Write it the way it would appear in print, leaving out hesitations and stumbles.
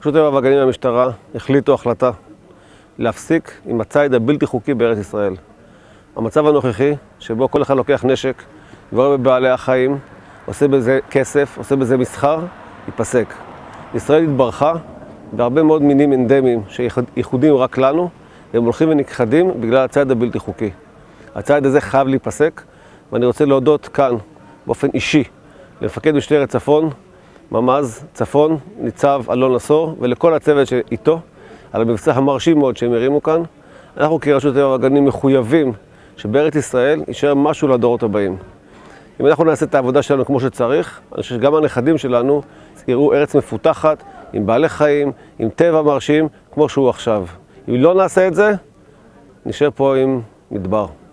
רשות הטבע והגנים והמשטרה החליטו החלטה להפסיק עם הציד הבלתי חוקי בארץ ישראל. המצב הנוכחי, שבו כל אחד לוקח נשק, גורם בבעלי החיים, עושה בזה כסף, עושה בזה מסחר, ייפסק. ישראל התברכה בהרבה מאוד מינים אנדמיים שייחודיים רק לנו, והם הולכים ונכחדים בגלל הציד הבלתי חוקי. הציד הזה חייב להיפסק, ואני רוצה להודות כאן באופן אישי למפקד משטרת צפון, ממ"ז צפון, ניצב אלון עשור, ולכל הצוות שאיתו, על המבצע המרשים מאוד שהם הרימו כאן. אנחנו כרשות הטבע והגנים מחויבים שבארץ ישראל יישאר משהו לדורות הבאים. אם אנחנו נעשה את העבודה שלנו כמו שצריך, אני חושב שגם הנכדים שלנו יראו ארץ מפותחת, עם בעלי חיים, עם טבע מרשים, כמו שהוא עכשיו. אם לא נעשה את זה, נשאר פה עם מדבר.